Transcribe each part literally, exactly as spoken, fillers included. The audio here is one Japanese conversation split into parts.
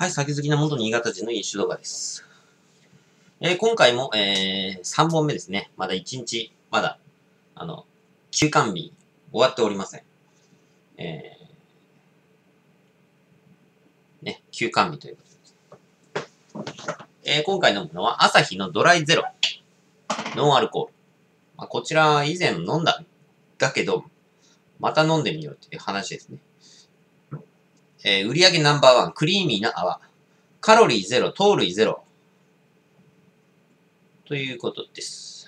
はい、酒好きな元新潟人の飲酒動画です。えー、今回も、えー、さんぼんめですね。まだいちにち、まだ、あの、休館日、終わっておりません。えー、ね、休館日ということです。えー、今回飲むのは、アサヒのドライゼロ。ノンアルコール。まあ、こちら、以前飲んだ、だけど、また飲んでみようっていう話ですね。えー、売上ナンバーワン、クリーミーな泡。カロリーゼロ、糖類ゼロ。ということです。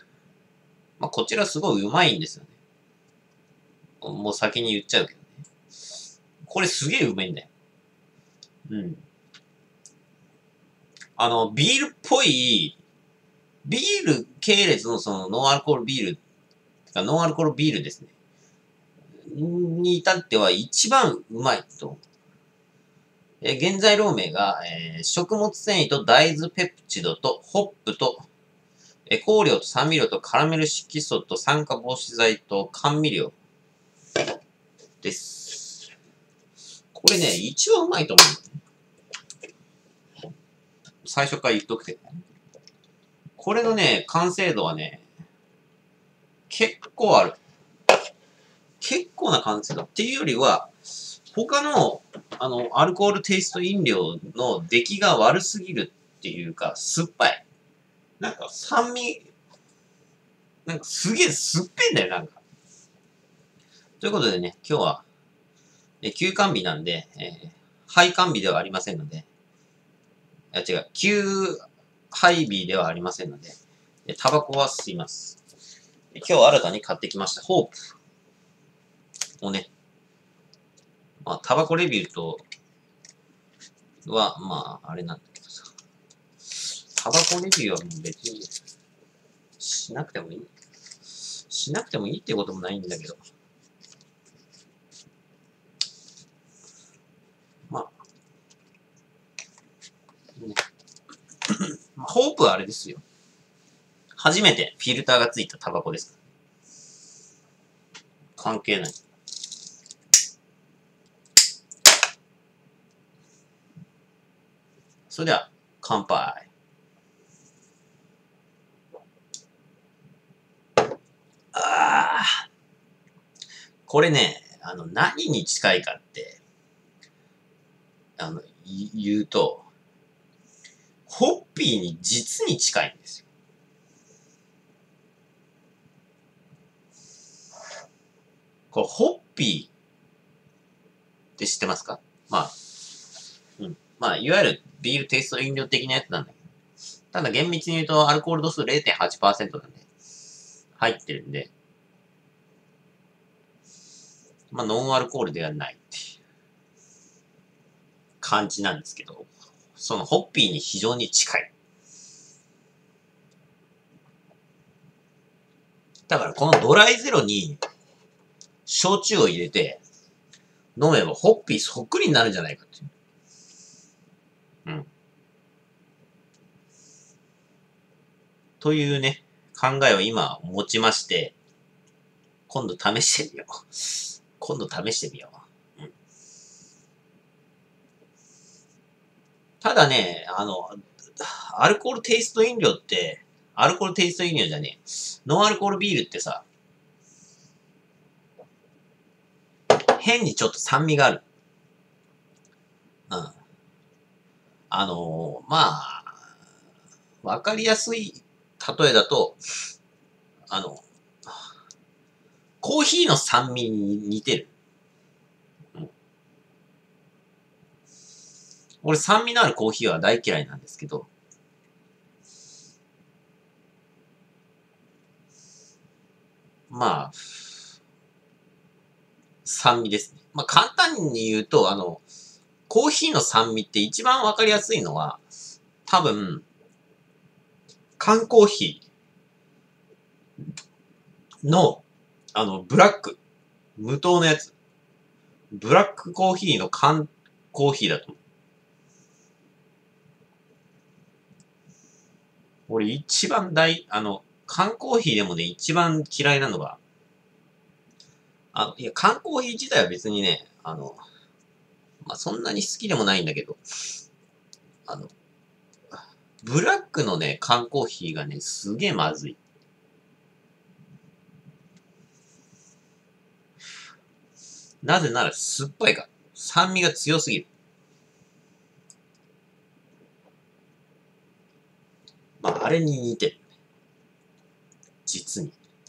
まあ、こちらすごいうまいんですよね。もう先に言っちゃうけどね。これすげえうまいんだよ。うん。あの、ビールっぽい、ビール系列のそのノンアルコールビール、ノンアルコールビールですね。に至っては一番うまいと思う。え原材料名が、えー、食物繊維と大豆ペプチドとホップと、えー、香料と酸味料とカラメル色素と酸化防止剤と甘味料です。これね、一番うまいと思う。最初から言っとくけど。これのね、完成度はね、結構ある。結構な完成度。っていうよりは、他の、あの、アルコールテイスト飲料の出来が悪すぎるっていうか、酸っぱい。なんか酸味、なんかすげえ酸っぺんだよ、なんか。ということでね、今日は、え休館日なんで、えー、廃館日ではありませんので、あ、違う、休廃日ではありませんので、えタバコは吸います。今日新たに買ってきました、ホープをね、まあ、タバコレビューと、は、まあ、あれなんだけどさ。タバコレビューはもう別に、しなくてもいい。しなくてもいいってこともないんだけど。まあ、ね。まあ、ホープはあれですよ。初めてフィルターがついたタバコです。関係ない。それでは、乾杯。ああ。これね、あの、何に近いかって、あの、言うと、ホッピーに実に近いんですよ。これ、ホッピーって知ってますか？まあ、うん。まあ、いわゆるビールテイスト飲料的なやつなんだけど。ただ厳密に言うと、アルコール度数 れいてんはちパーセント なんで、入ってるんで、まあ、ノンアルコールではないっていう感じなんですけど、そのホッピーに非常に近い。だからこのドライゼロに焼酎を入れて飲めばホッピーそっくりになるんじゃないかっていう。うん。というね、考えを今持ちまして、今度試してみよう。今度試してみよう。うん、ただね、あの、アルコールテイスト飲料って、アルコールテイスト飲料じゃねえ。ノンアルコールビールってさ、変にちょっと酸味がある。うん。あのー、まあ、わかりやすい例えだと、あの、コーヒーの酸味に似てる。うん、俺酸味のあるコーヒーは大嫌いなんですけど、まあ、酸味ですね。まあ簡単に言うと、あの、コーヒーの酸味って一番わかりやすいのは、多分、缶コーヒーの、あの、ブラック、無糖のやつ。ブラックコーヒーの缶コーヒーだと思う。俺一番大、あの、缶コーヒーでもね、一番嫌いなのが、あの、いや、缶コーヒー自体は別にね、あの、まあ、そんなに好きでもないんだけど、 あの、ブラックのね、缶コーヒーがね、すげえまずい。なぜなら酸っぱいから。酸味が強すぎる。まあ、あれに似てる。実に。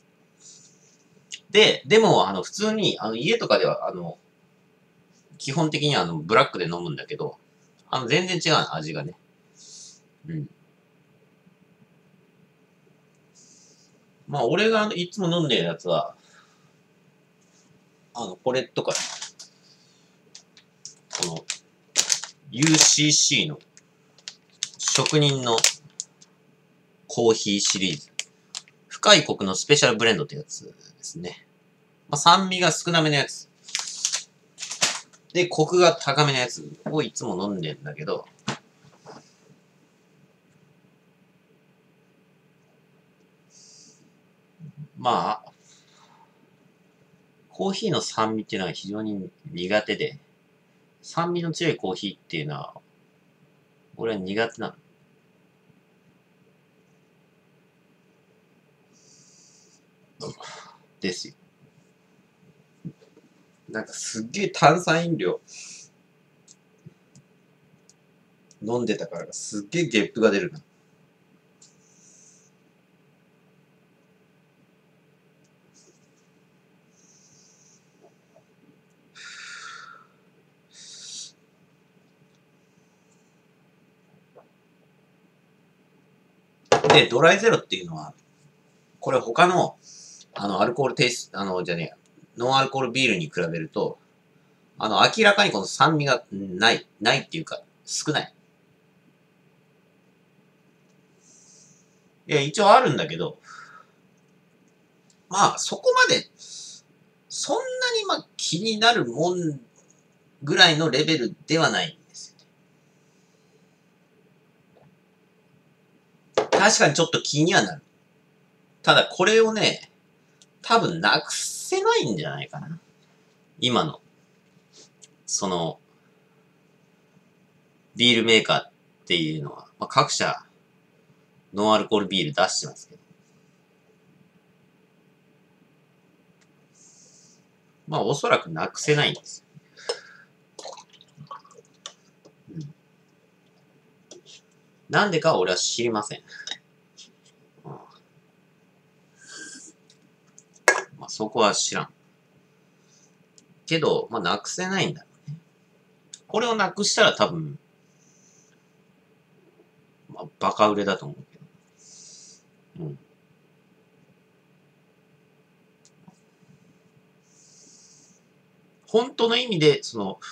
で、でも、あの、普通に、あの、家とかでは、あの、基本的には、あの、ブラックで飲むんだけど、あの、全然違う、味がね。うん。まあ、俺がいつも飲んでるやつは、あの、これとか、この、ユーシーシー の職人のコーヒーシリーズ。深いコクのスペシャルブレンドってやつですね。まあ、酸味が少なめのやつ。で、コクが高めのやつをいつも飲んでんだけど、まあ、コーヒーの酸味っていうのは非常に苦手で、酸味の強いコーヒーっていうのは、俺は苦手なの。ですよ。なんかすっげえ炭酸飲料飲んでたからすっげえゲップが出るな。で、ドライゼロっていうのは、これ他の、あの、アルコールテイスト、あの、じゃねえ、ノンアルコールビールに比べると、あの、明らかにこの酸味がない、ないっていうか、少ない。いや、一応あるんだけど、まあ、そこまで、そんなにまあ気になるもんぐらいのレベルではないんですよ。確かにちょっと気にはなる。ただこれをね、多分なくせないんじゃないかな。今の、その、ビールメーカーっていうのは、まあ、各社、ノンアルコールビール出してますけど。まあ、おそらくなくせないんですよ。うん、なんでかは俺は知りません。うん、まあ、そこは知らん。けど、まあ、なくせないんだろうね。これをなくしたら多分、まあ、バカ売れだと思うけど。うん。本当の意味で、その、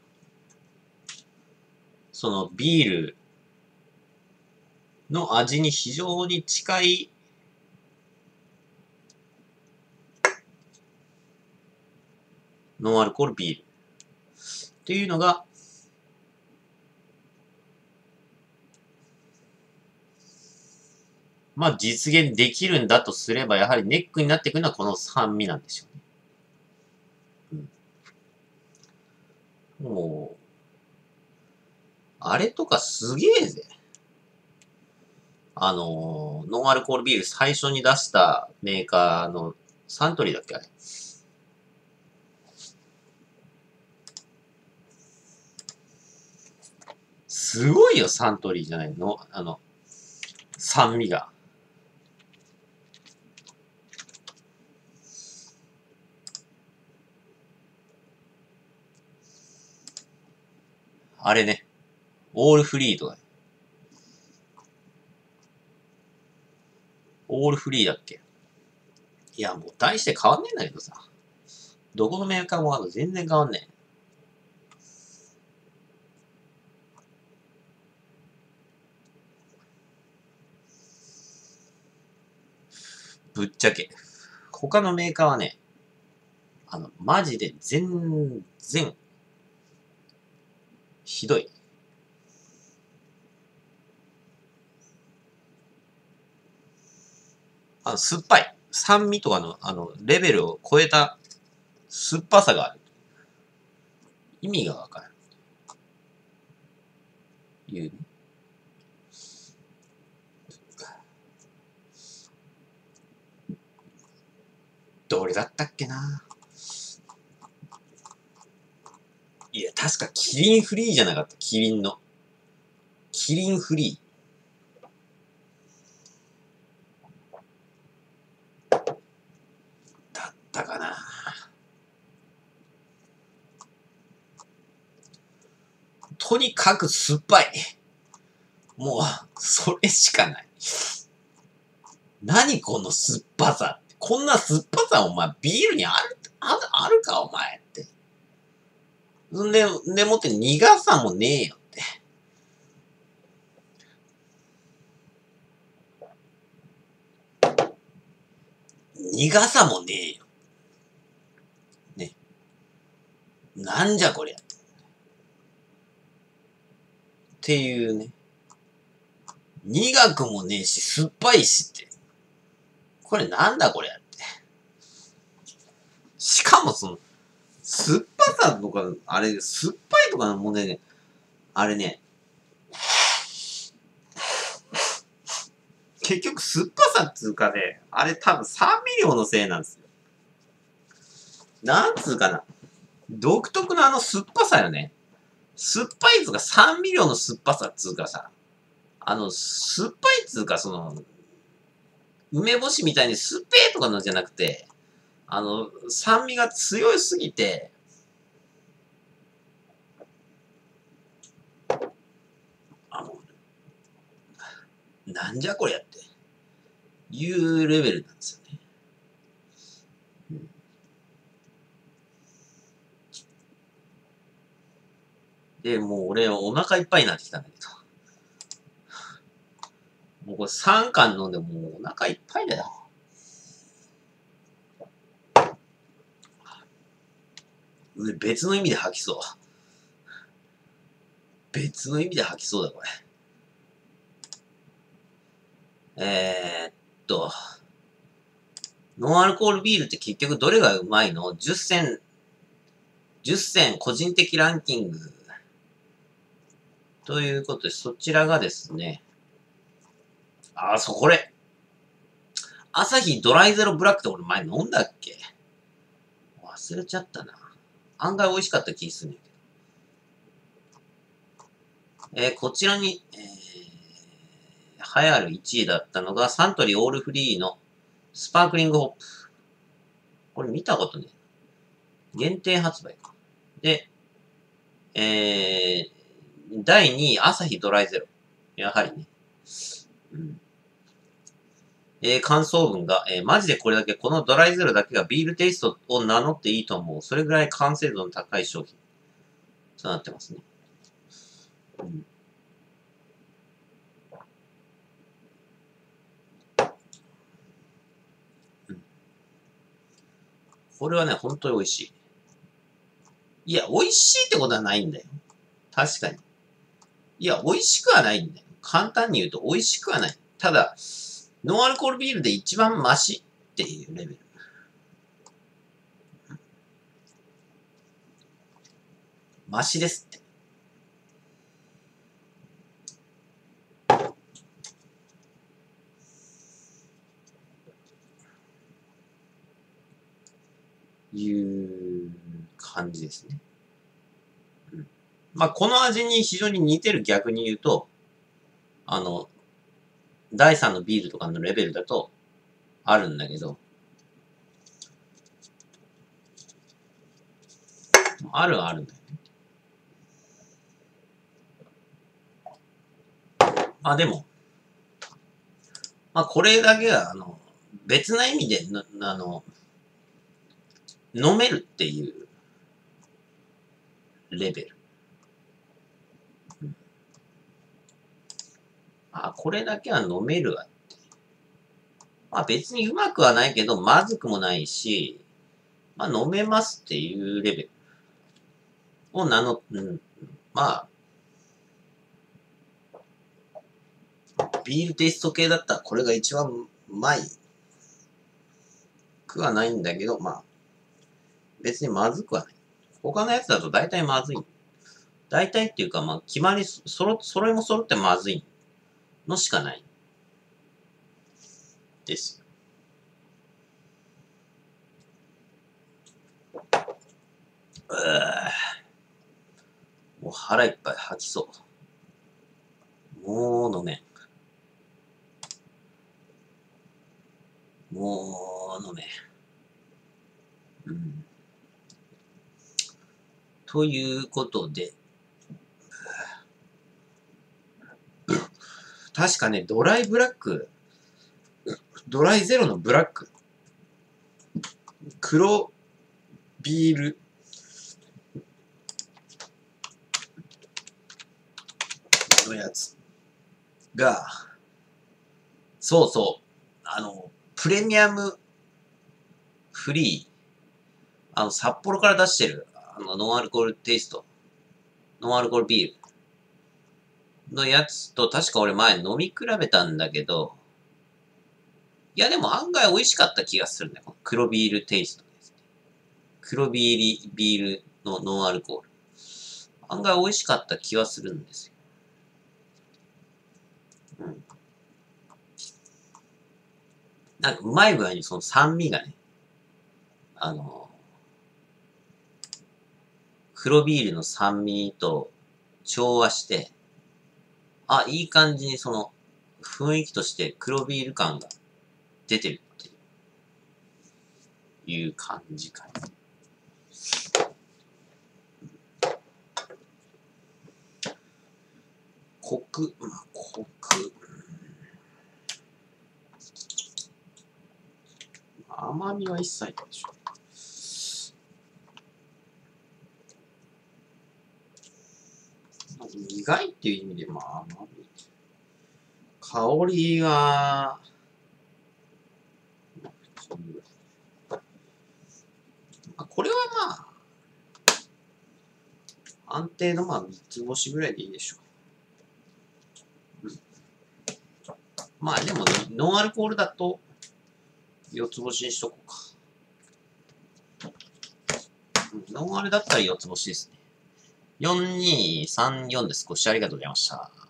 そのビールの味に非常に近いノンアルコールビールっていうのが、まあ実現できるんだとすれば、やはりネックになってくるのはこの酸味なんでしょうね。うん、もう、あれとかすげえぜ。あの、ノンアルコールビール最初に出したメーカーのサントリーだっけあれ。すごいよ、サントリーじゃないの。あの、酸味が。あれね。オールフリーとか。オールフリーだっけ。いや、もう大して変わんねえんだけどさ。どこのメーカーもあの全然変わんねえ。ぶっちゃけ。他のメーカーはね、あの、マジで全然、ひどい。あの、酸っぱい。酸味とかの、あの、レベルを超えた酸っぱさがある。意味がわかる。いうね。 どれだったっけな。いや、確かキリンフリーじゃなかった。キリンの。キリンフリー。だったかな。とにかく酸っぱい。もう、それしかない。何この酸っぱさ。こんな酸っぱさお前ビールにある、ある、あるかお前って。んで、でもって苦さもねえよって。苦さもねえよ。ね。なんじゃこりゃ。っていうね。苦くもねえし、酸っぱいしって。これなんだこれって。しかもその、酸っぱさとか、あれ、酸っぱいとかの問題ね、あれね、結局酸っぱさっつうかね、あれ多分酸味料のせいなんですよ。なんつうかな。独特のあの酸っぱさよね。酸っぱいつうか酸味料の酸っぱさっつうかさ、あの、酸っぱいっつうかその、梅干しみたいに酸っぺーとかのじゃなくて、あの、酸味が強すぎて、あの、なんじゃこりゃっていうレベルなんですよね。で、もう俺お腹いっぱいになってきたんだけど。もうこれさんかん飲んでもうお腹いっぱいだよ。別の意味で吐きそう。別の意味で吐きそうだ、これ。えー、っと、ノンアルコールビールって結局どれがうまいの ?じゅっ 選、じゅっ選個人的ランキング。ということで、そちらがですね、あ、そう、これ。アサヒドライゼロブラックって俺前飲んだっけ忘れちゃったな。案外美味しかった気するんだけど。えー、こちらに、えー、流行るいちいだったのが、サントリーオールフリーのスパークリングホップ。これ見たことね。限定発売か。で、えー、だいにい、アサヒドライゼロ。やはりね。うん。えー、感想文が、えー、マジでこれだけ、このドライゼロだけがビールテイストを名乗っていいと思う。それぐらい完成度の高い商品。となってますね。うん。うん、これはね、本当に美味しい。いや、美味しいってことはないんだよ。確かに。いや、美味しくはないんだよ。簡単に言うと美味しくはない。ただ、ノンアルコールビールで一番マシっていうレベル。マシですって。いう感じですね。うん、まあ、この味に非常に似てる逆に言うと、あの、だいさんのビールとかのレベルだとあるんだけど、あるはあるんだよね。まあでも、まあこれだけは、あの、別な意味で、あの、飲めるっていうレベル。うん、あ、これだけは飲めるわって。まあ別にうまくはないけど、まずくもないし、まあ飲めますっていうレベルを名乗、うん、まあ、ビールテイスト系だったらこれが一番うまいくはないんだけど、まあ、別にまずくはない。他のやつだと大体まずい。大体っていうか、まあ、決まり、そろ、それも揃ってまずいのしかない。です。 もう腹いっぱい吐きそう。もう飲めん。もう飲めん。うん。ということで、確かね、ドライブラック、ドライゼロのブラック、黒ビール、のやつが、そうそう、あの、プレミアムフリー、あの、札幌から出してる、あの、ノンアルコールテイスト、ノンアルコールビールのやつと、確か俺前飲み比べたんだけど、いやでも案外美味しかった気がするね。この黒ビールテイストですね。黒ビール、ビールのノンアルコール。案外美味しかった気はするんですよ。うん。なんかうまい具合にその酸味がね、あの、黒ビールの酸味と調和して、あ、いい感じにその雰囲気として黒ビール感が出てるっていう感じかな。コク、まあ、コク。甘みは一切ないでしょ。苦いっていう意味で、まあ、甘み。香りが、これはまあ、安定のまあ三つ星ぐらいでいいでしょう。うん、まあでも、ノンアルコールだと四つ星にしとこうか。ノンアルだったら四つ星ですね。よんにさんよんです。ご視聴ありがとうございました。